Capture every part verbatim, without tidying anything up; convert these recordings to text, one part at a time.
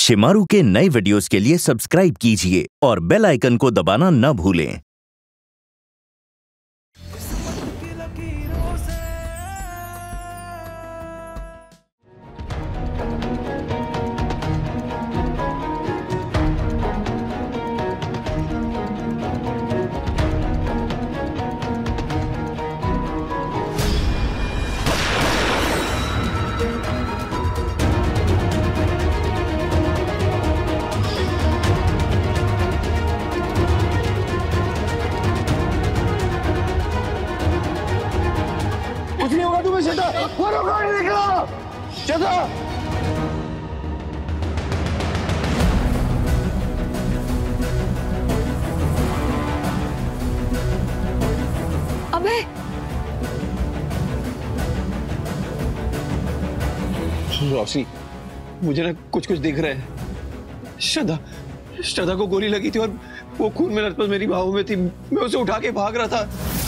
शेमारू के नए वीडियोस के लिए सब्सक्राइब कीजिए और बेल आइकन को दबाना न भूलें। कुछ नहीं होगा तुम्हें श्रद्धा, वरुण गाड़ी निकलो श्रद्धा। अबे रोशनी, मुझे ना कुछ कुछ दिख रहा है। श्रद्धा श्रद्धा को गोली लगी थी और वो खून में लथपथ मेरी बाहों में थी। मैं उसे उठा के भाग रहा था।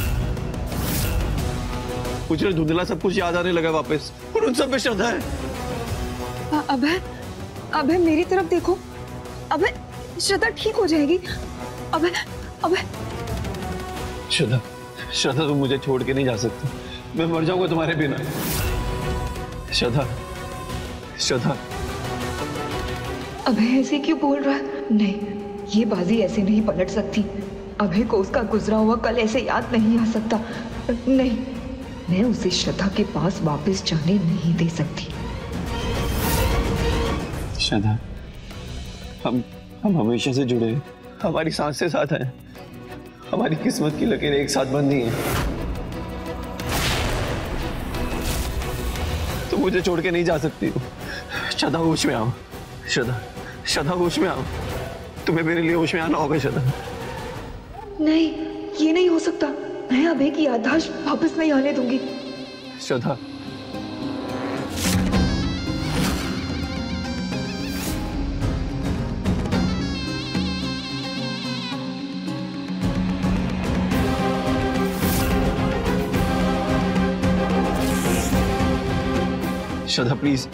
मुझे धुंधला सब कुछ याद आने लगा वापस, और उन सब में श्रद्धा है। अबे अबे मेरी तरफ देखो। अबे श्रद्धा ठीक हो जाएगी। अबे अबे श्रद्धा श्रद्धा तुम मुझे छोड़ के नहीं जा सकती। मैं मर जाऊंगा तुम्हारे बिना। श्रद्धा श्रद्धा अबे ऐसे क्यों बोल रहा है? नहीं, ये बाजी ऐसे नहीं पलट सकती। अबे को उसका गुजरा हुआ कल ऐसे याद नहीं आ सकता। नहीं, मैं उसे श्रद्धा के पास वापस जाने नहीं दे सकती। श्रद्धा, हम हम हमेशा से जुड़े हैं। हमारी सांस से साथ हैं। हमारी किस्मत की लकीरें एक साथ बंधी हैं। तुम मुझे छोड़ के नहीं जा सकती हो। श्रद्धा होश में आओ। श्रद्धा श्रद्धा होश में आओ। तुम्हें मेरे लिए होश में आना होगा श्रद्धा। नहीं, ये नहीं हो सकता। मैं अभय की याददाश्त वापस नहीं आने दूंगी। श्रद्धा श्रद्धा प्लीज।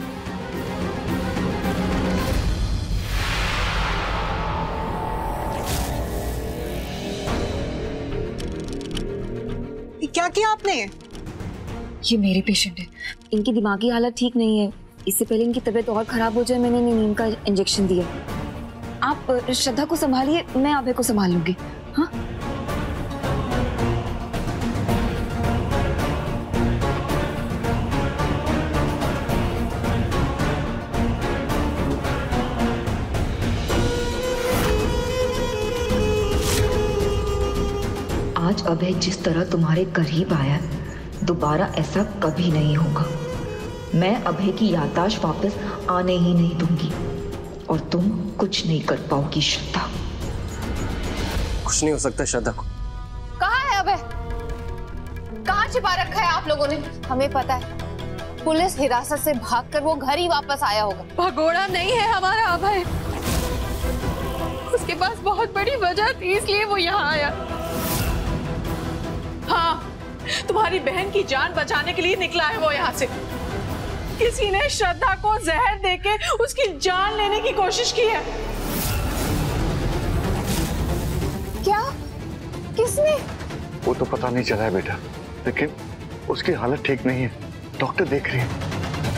क्या किया आपने? ये मेरे पेशेंट है, इनकी दिमागी हालत ठीक नहीं है। इससे पहले इनकी तबीयत और खराब हो जाए मैंने नींद का इंजेक्शन दिया। आप श्रद्धा को संभालिए, मैं अभय को संभाल लूंगी। हाँ आज अभय जिस तरह तुम्हारे करीब आया, दोबारा ऐसा कभी नहीं होगा। मैं अभय की याददाश्त वापस आने ही नहीं दूंगी और तुम कुछ नहीं कर पाओगी श्रद्धा। कुछ नहीं हो सकता श्रद्धा को। कहाँ है अभय? कहाँ छिपा रखा है आप लोगों ने? हमें पता है, पुलिस हिरासत से भागकर वो घर ही वापस आया होगा। भगोड़ा नहीं है हमारा अभय। उसके पास बहुत बड़ी वजह थी, इसलिए वो यहाँ आया। हाँ, तुम्हारी बहन की जान बचाने के लिए निकला है वो यहाँ से। किसी ने श्रद्धा को जहर देके उसकी जान लेने की कोशिश की है। क्या? किसने? वो तो पता नहीं चला है बेटा, लेकिन उसकी हालत ठीक नहीं है। डॉक्टर देख रही है।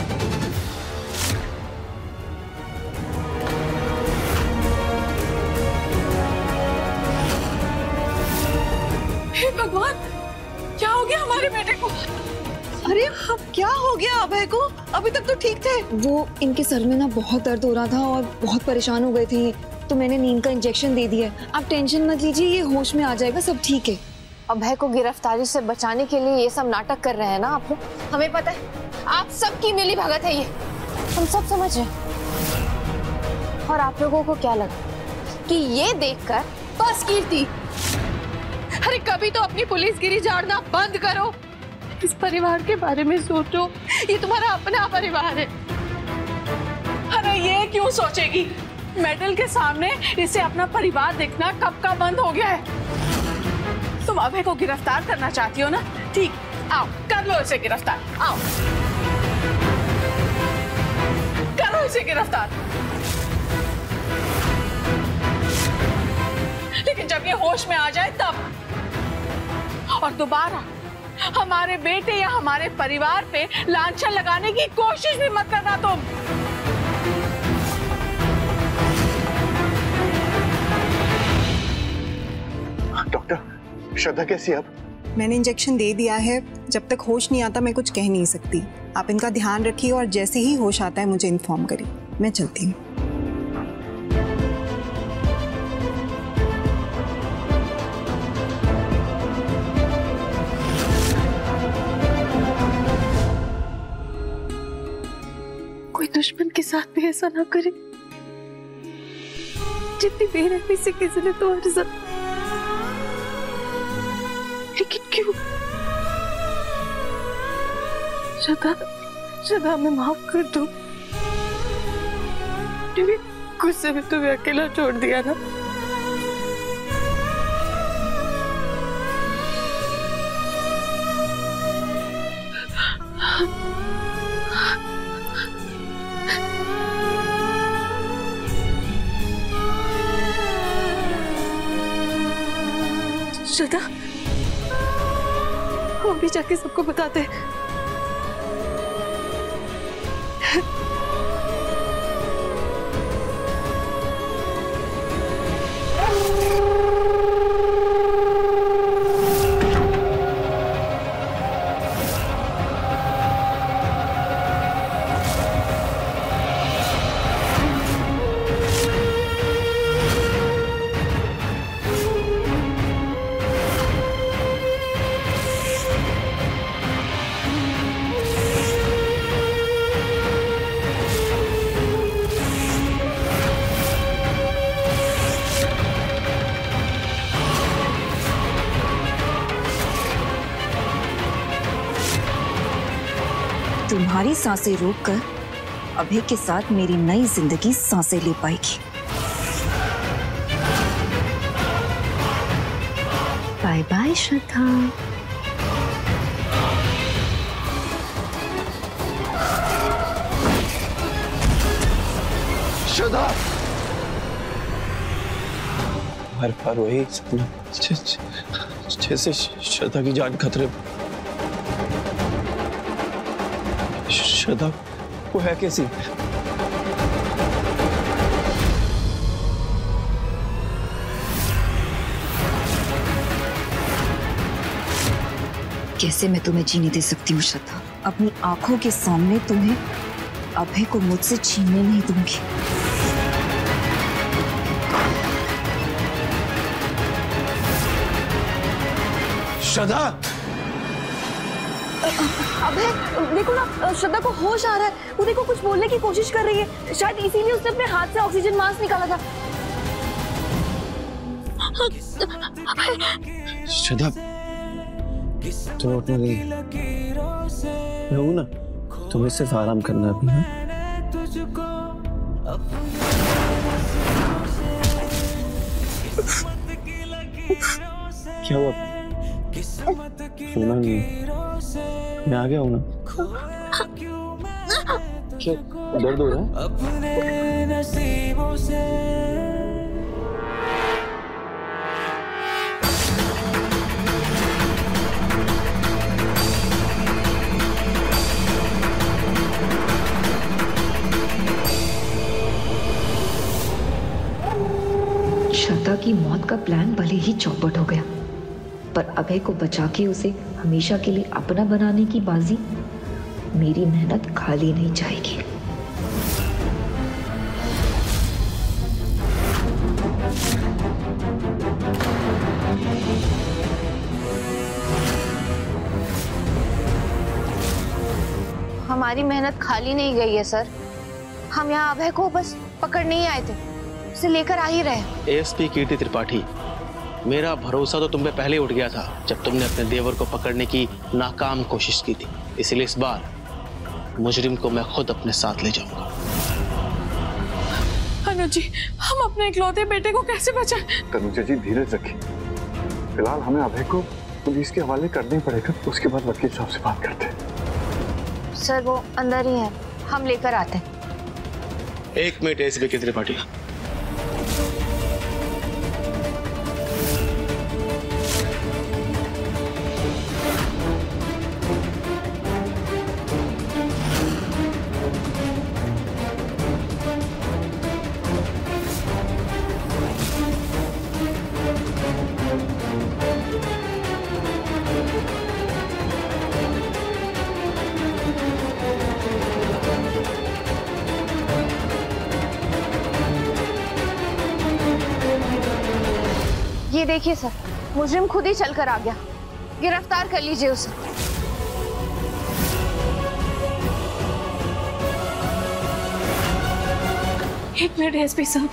हे भगवान, क्या हो गया हमारे बेटे को? अरे अब क्या हो गया अभय को? अभी तक तो ठीक थे। वो इनके सर में ना बहुत दर्द हो रहा था और बहुत परेशान हो गए थे, तो मैंने नींद का इंजेक्शन दे दिया है। आप टेंशन मत लीजिए, ये होश में आ जाएगा, सब ठीक है। अभय को गिरफ्तारी से बचाने के लिए ये सब नाटक कर रहे हैं ना आप लोग? हमें पता है, आप सबकी मिली भगत है ये, हम सब समझ रहे हैं। और आप लोगों को क्या लगा कि ये देखकर बस कीर्ति? अरे कभी तो अपनी पुलिसगिरी झाड़ना बंद करो। इस परिवार के बारे में सोचो, ये तुम्हारा अपना परिवार है। अरे ये क्यों सोचेगी? मेडल के सामने इसे अपना परिवार देखना कब का बंद हो गया है। तुम अभय को गिरफ्तार करना चाहती हो ना? ठीक, आओ कर लो इसे गिरफ्तार। आओ करो इसे गिरफ्तार। अपने होश में आ जाए तब। और दोबारा हमारे बेटे या हमारे परिवार पे लांछन लगाने की कोशिश भी मत करना तुम। डॉक्टर, श्रद्धा कैसी है अब? मैंने इंजेक्शन दे दिया है, जब तक होश नहीं आता मैं कुछ कह नहीं सकती। आप इनका ध्यान रखिए और जैसे ही होश आता है मुझे इन्फॉर्म करिए। मैं चलती हूँ। कोई दुश्मन के साथ भी ऐसा ना करे जितनी बेरहमी से किसी ने तुम्हारे साथ। लेकिन क्यों? श्रद्धा, श्रद्धा मैं माफ कर दो, क्योंकि गुस्से में तुम्हें अकेला छोड़ दिया ना। श्रद्धा, हम भी जाके सबको बताते हैं। तुम्हारी सांसें रोककर अभय के साथ मेरी नई जिंदगी सांसें ले पाएगी। बाय बाय श्रद्धा। श्रद्धा, हर बार वही सपना, जैसे श्रद्धा की जान खतरे। श्रद्धा वो है कैसी? कैसे मैं तुम्हें जीने दे सकती हूँ श्रद्धा? अपनी आंखों के सामने तुम्हें अभय को मुझसे छीनने नहीं दूंगी। श्रद्धा, अभय देखो ना, श्रद्धा को होश आ रहा है। वो देखो कुछ बोलने की कोशिश कर रही है, शायद इसीलिए उसने अपने हाथ से ऑक्सीजन मास्क निकाला था। श्रद्धा, तुम उठना नहीं, मैं हूं ना, तुम्हें सिर्फ आराम करना अभी है। क्या हुआ? सुना नहीं, मैं आ गया हूं ना। क्या दर्द हो रहा है? अपने नसीबों से श्रद्धा की मौत का प्लान भले ही चौपट हो गया, पर अभय को बचा के उसे हमेशा के लिए अपना बनाने की बाजी, मेरी मेहनत खाली नहीं जाएगी। हमारी मेहनत खाली नहीं गई है सर। हम यहाँ अभय को बस पकड़ने ही आए थे, उसे लेकर आ ही रहे। एएसपी कीर्ति त्रिपाठी, मेरा भरोसा तो तुम पे पहले उठ गया था जब तुमने अपने देवर को पकड़ने की नाकाम कोशिश की थी। इसलिए इस बार मुजरिम को मैं खुद अपने साथ ले जाऊंगा। अनुज जी, हम अपने इकलौते बेटे को कैसे बचाएं? तनुजा जी धीरज रखिए, फिलहाल हमें अभय को पुलिस के हवाले करना ही पड़ेगा, उसके बाद वकील साहब से बात करते हैं। सर वो अंदर ही है, हम लेकर आते हैं। एक मिनट एएसपी कीर्ति त्रिपाठी, ये देखिए सर, मुजरिम खुद ही चलकर आ गया। गिरफ्तार कर लीजिए उसे। एक मिनट एसपी साहब,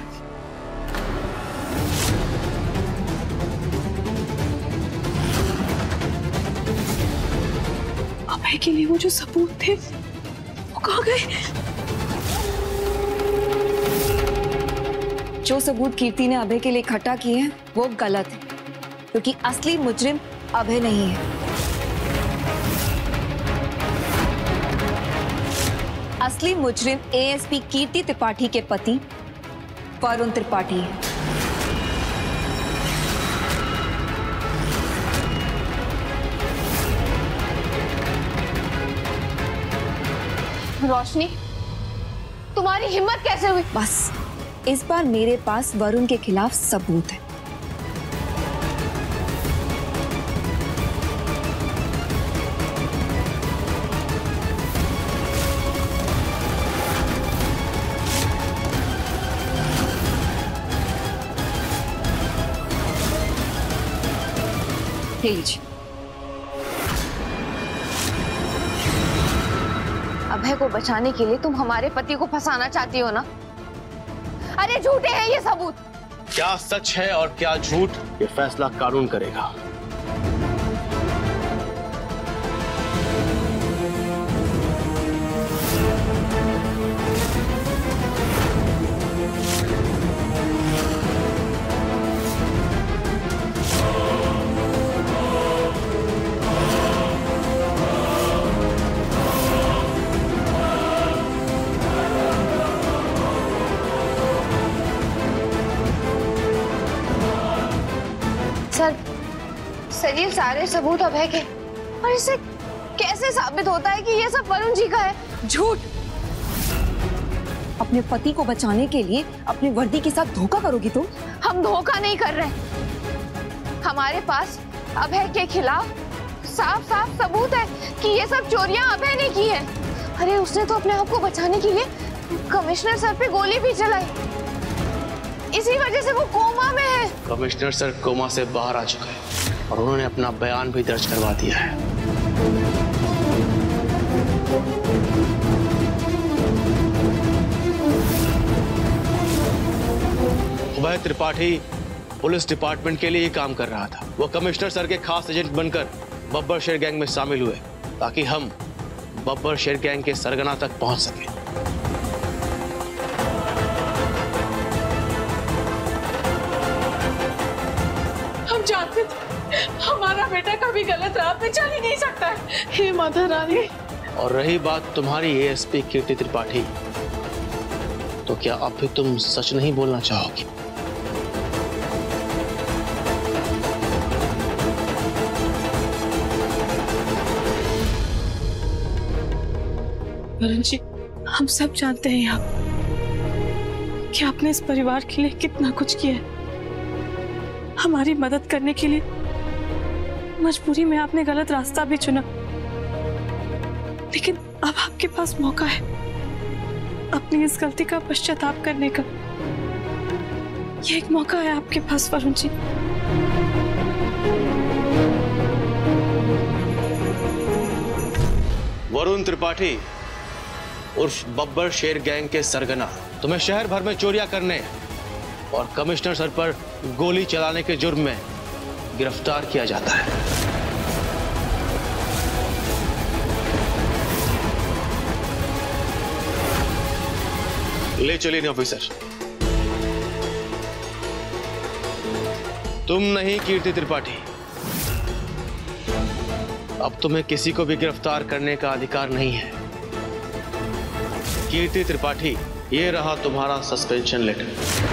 अभय के लिए वो जो सबूत थे वो कहाँ गए? जो सबूत कीर्ति ने अभय के लिए इकट्ठा किए हैं वो गलत है, क्योंकि असली मुजरिम अभय नहीं है। असली मुजरिम एएसपी कीर्ति त्रिपाठी के पति वरुण त्रिपाठी है। रोशनी, तुम्हारी हिम्मत कैसे हुई? बस इस बार मेरे पास वरुण के खिलाफ सबूत है। लीजिए। अभय को बचाने के लिए तुम हमारे पति को फंसाना चाहती हो ना? अरे झूठे हैं ये सबूत। क्या सच है और क्या झूठ, ये फैसला कानून करेगा। सर, सर ये सारे सबूत अभय के, और इससे कैसे साबित होता है कि ये सब वरुण जी का है? झूठ। अपने पति को बचाने के लिए अपनी वर्दी के साथ धोखा करोगी तुम? हम धोखा नहीं कर रहे। हमारे पास अभय के खिलाफ साफ साफ सबूत है कि ये सब चोरियां अभय ने की है। अरे उसने तो अपने आप को बचाने के लिए कमिश्नर सर पे गोली भी चलाई, इसी वजह से वो कोमा में है। कमिश्नर सर कोमा से बाहर आ चुके हैं और उन्होंने अपना बयान भी दर्ज करवा दिया है। अभय त्रिपाठी पुलिस डिपार्टमेंट के लिए ही काम कर रहा था। वो कमिश्नर सर के खास एजेंट बनकर बब्बर शेर गैंग में शामिल हुए ताकि हम बब्बर शेर गैंग के सरगना तक पहुंच सके। हम जानते थे हमारा बेटा कभी गलत राह पे चल ही नहीं सकता है। हे माता रानी। और रही बात तुम्हारी एएसपी कीर्ति त्रिपाठी, तो क्या अब भी तुम सच नहीं बोलना चाहोगी? वरुण जी, हम सब जानते हैं आप कि आपने इस परिवार के लिए कितना कुछ किया है। हमारी मदद करने के लिए मजबूरी में आपने गलत रास्ता भी चुना, लेकिन अब आपके पास मौका है अपनी इस गलती का पश्चाताप करने का। ये एक मौका है आपके पास वरुण जी। वरुण त्रिपाठी उर्फ बब्बर शेर गैंग के सरगना, तुम्हें शहर भर में चोरियां करने और कमिश्नर सर पर गोली चलाने के जुर्म में गिरफ्तार किया जाता है। ले चलिए ऑफिसर। तुम नहीं कीर्ति त्रिपाठी, अब तुम्हें किसी को भी गिरफ्तार करने का अधिकार नहीं है। कीर्ति त्रिपाठी, ये रहा तुम्हारा सस्पेंशन लेटर।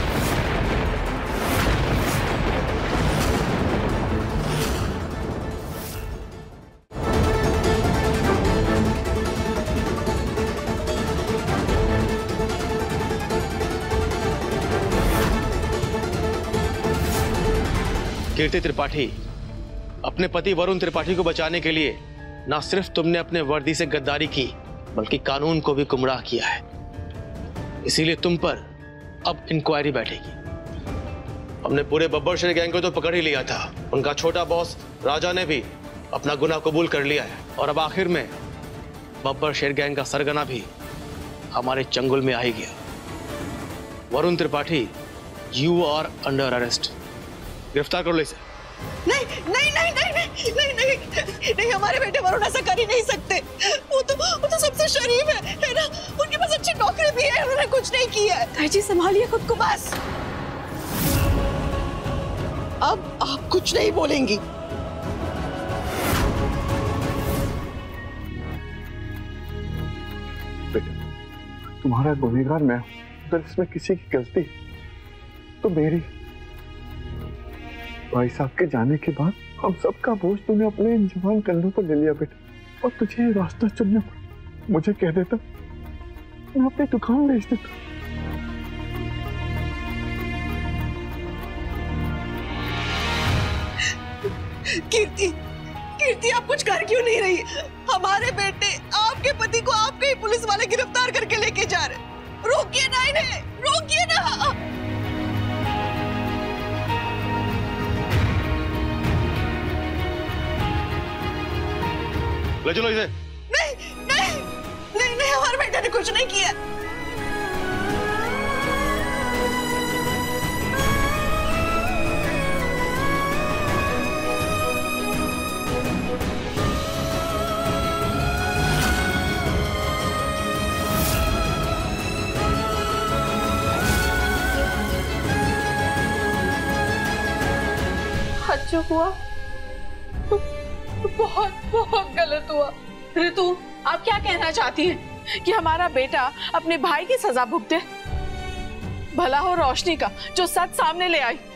कीर्ति त्रिपाठी, अपने पति वरुण त्रिपाठी को बचाने के लिए ना सिर्फ तुमने अपने वर्दी से गद्दारी की, बल्कि कानून को भी गुमराह किया है। इसीलिए तुम पर अब इंक्वायरी बैठेगी हमने पूरे बब्बर शेर गैंग को तो पकड़ ही लिया था। उनका छोटा बॉस राजा ने भी अपना गुनाह कबूल कर लिया है और अब आखिर में बब्बर शेर गैंग का सरगना भी हमारे चंगुल में आ ही गया। Varun Tripathi, you are under arrest. गिरफ्तार कर लो इसे। नहीं नहीं नहीं नहीं नहीं नहीं नहीं नहीं, हमारे बेटे वरुण ऐसा कर ही नहीं सकते। वो तो वो तो सबसे शरीफ है, है ना? उनके पास अच्छी नौकरी भी है, उन्होंने कुछ नहीं किया है। ताई जी संभालिए खुद को बस। अब आप कुछ नहीं बोलेंगी। बेटा, तुम्हारा गुनहगार मैं हूं। अगर इसमें किसी की गलती तो मेरी। भाई साहब के जाने के बाद हम सबका बोझ तूने अपने जवान कंधों पर ले लिया बेटा, और तुझे ये रास्ता चुनना पड़ा। मुझे कह देता मैं अपनी दुकान बेच देता। कीर्ति, कीर्ति आप कुछ कर क्यों नहीं रही? हमारे बेटे आपके पति को आपके ही पुलिस वाले गिरफ्तार करके लेके जा रहे। रोकिए ना इन्हें, रोकिए ना। ले चलो इसे। नहीं नहीं नहीं नहीं, हमारे बेटे ने कुछ नहीं किया। जो हुआ बहुत बहुत गलत हुआ। ऋतु, आप क्या कहना चाहती हैं कि हमारा बेटा अपने भाई की सजा भुगते? भला हो रोशनी का जो सच सामने ले आई।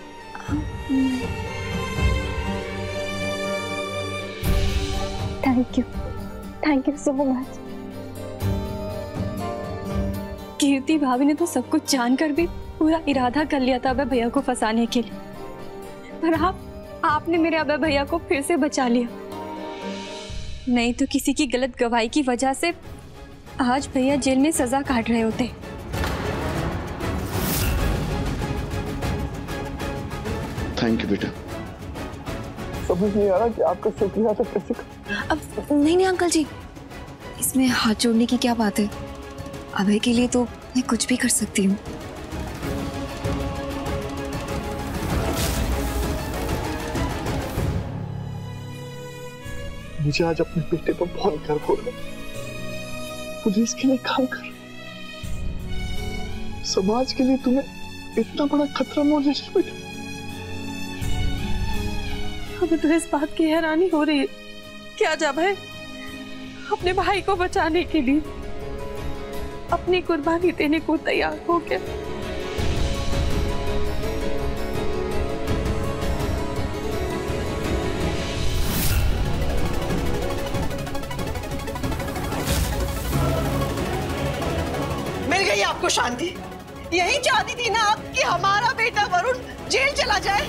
Thank you, thank you so much. Kirti भाभी ने तो सब कुछ जानकर भी पूरा इरादा कर लिया था अभय भैया को फंसाने के लिए, पर आप आपने मेरे अभय भैया को फिर से बचा लिया। नहीं तो किसी की गलत गवाही की वजह से आज भैया जेल में सजा काट रहे होते। थैंक यू बेटा। समझ नहीं आ रहा कि आपका शुक्रिया अदा कैसे करूं। अब नहीं नहीं अंकल जी, इसमें हाथ जोड़ने की क्या बात है? अभय के लिए तो मैं कुछ भी कर सकती हूँ। मुझे आज अपने बेटे पर बहुत गर्व हो रहा है। पुलिस के लिए काम कर, समाज के लिए तुम्हें इतना बड़ा खतरा मोल ले लिया बेटा। हमें तो इस बात की हैरानी हो रही है कि आज अभय अपने भाई को बचाने के लिए अपनी कुर्बानी देने को तैयार हो गया। आपको शांति यही चाहती थी ना आप कि हमारा बेटा वरुण जेल चला जाए?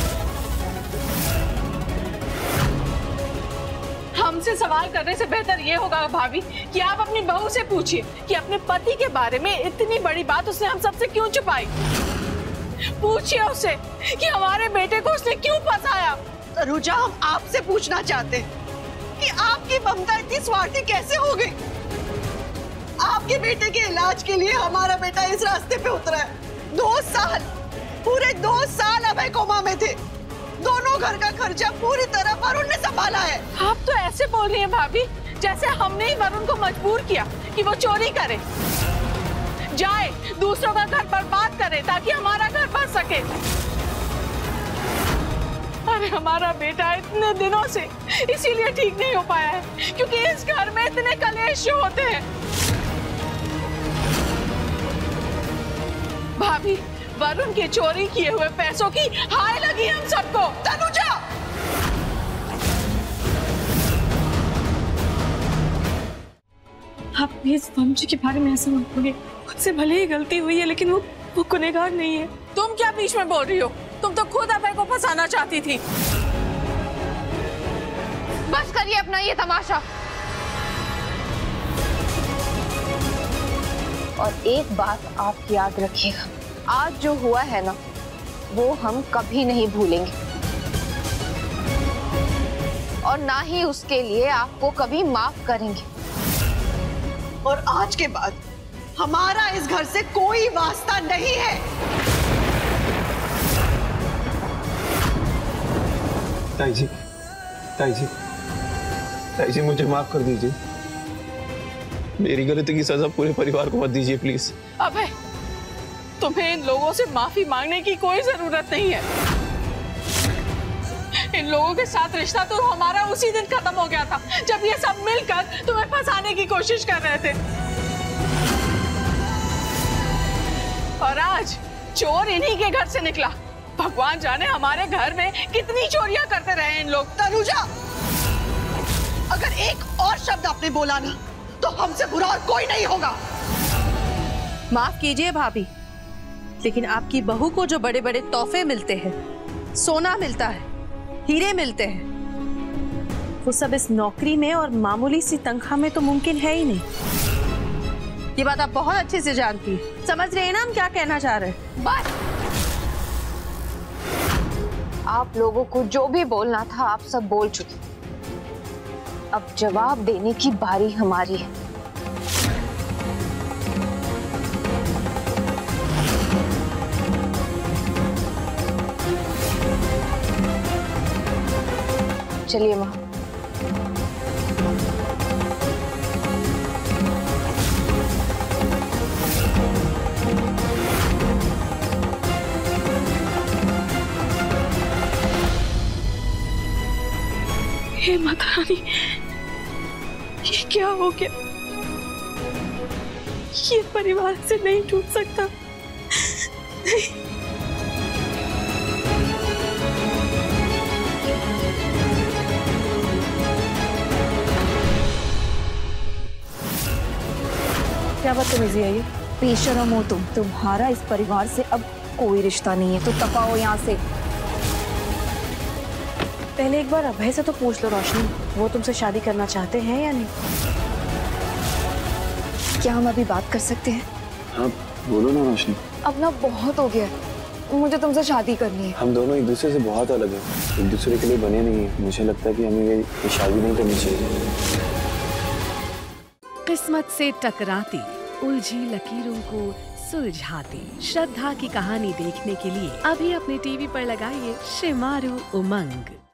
हमसे सवाल करने से बेहतर ये होगा भाभी कि आप अपनी बहू से पूछिए कि अपने पति के बारे में इतनी बड़ी बात उसने हम सबसे क्यों छुपाई। पूछिए उससे कि हमारे बेटे को उसने क्यों फंसाया। तनुजा, हम आपसे पूछना चाहते कि आपकी ममता इतनी स्वार्थी कैसे हो गई? आपके बेटे के इलाज के लिए हमारा बेटा इस रास्ते पे उतरा है। दो साल, पूरे दो साल अभय कोमा में थे। दोनों घर का खर्चा पूरी तरह वरुण ने संभाला है। आप तो ऐसे बोल रही हैं भाभी जैसे हमने ही वरुण को मजबूर किया कि वो चोरी करे, जाए दूसरों का घर बर्बाद करे ताकि हमारा घर बच सके। अरे हमारा बेटा इतने दिनों से इसीलिए ठीक नहीं हो पाया है क्योंकि इस घर में इतने कलेश होते हैं। भाभी, वरुण के चोरी किए हुए पैसों की हाय लगी हम सबको। तनुजा, आप इस वंश के बारे में ऐसा मत बोलिए। मुझसे भले ही गलती हुई है लेकिन वो वो गुनहगार नहीं है। तुम क्या बीच में बोल रही हो? तुम तो खुद अभय को फंसाना चाहती थी। बस करिए अपना ये तमाशा। और एक बात आप याद रखिएगा, आज जो हुआ है ना वो हम कभी नहीं भूलेंगे और ना ही उसके लिए आपको कभी माफ करेंगे। और आज के बाद हमारा इस घर से कोई वास्ता नहीं है। ताई जी, ताई जी, ताई जी मुझे माफ कर दीजिए। मेरी गलती की सजा पूरे परिवार को मत दीजिए प्लीज। अबे, तुम्हें इन लोगों से माफी मांगने की कोई जरूरत नहीं है। इन लोगों के साथ रिश्ता तो हमारा उसी दिन खत्म हो गया था जब ये सब मिलकर तुम्हें फंसाने की कोशिश कर रहे थे। और आज चोर इन्हीं के घर से निकला। भगवान जाने हमारे घर में कितनी चोरियां करते रहे इन लोग। तनुजा, अगर एक और शब्द आपने बोला ना तो हमसे बुरा और कोई नहीं होगा। माफ कीजिए भाभी, लेकिन आपकी बहू को जो बड़े बड़े तोहफे मिलते हैं, सोना मिलता है, हीरे मिलते हैं, वो सब इस नौकरी में और मामूली सी तनख्वाह में तो मुमकिन है ही नहीं। ये बात आप बहुत अच्छे से जानती हैं। समझ रहे हैं ना हम क्या कहना चाह रहे हैं? बस, आप लोगों को जो भी बोलना था आप सब बोल चुके। अब जवाब देने की बारी हमारी है। चलिए माँ। हे माता रानी, ये क्या हो गया? ये परिवार से नहीं टूट सकता। नहीं। क्या बदतमीजी है ये? बेशरम हो तुम। तुम्हारा इस परिवार से अब कोई रिश्ता नहीं है, तो तपाओ यहाँ से। पहले एक बार अभय से तो पूछ लो रोशनी, वो तुमसे शादी करना चाहते हैं या नहीं? क्या हम अभी बात कर सकते हैं? हाँ बोलो ना रोशनी। अब ना बहुत हो गया, मुझे तुमसे शादी करनी है। हम दोनों एक दूसरे से बहुत अलग हैं, एक दूसरे के लिए बने नहीं है। मुझे लगता है कि हमें ये, ये शादी नहीं करनी चाहिए। किस्मत से टकराती उलझी लकीरों को सुलझाती श्रद्धा की कहानी देखने के लिए अभी अपने टीवी पर लगाइए शेमारू उमंग।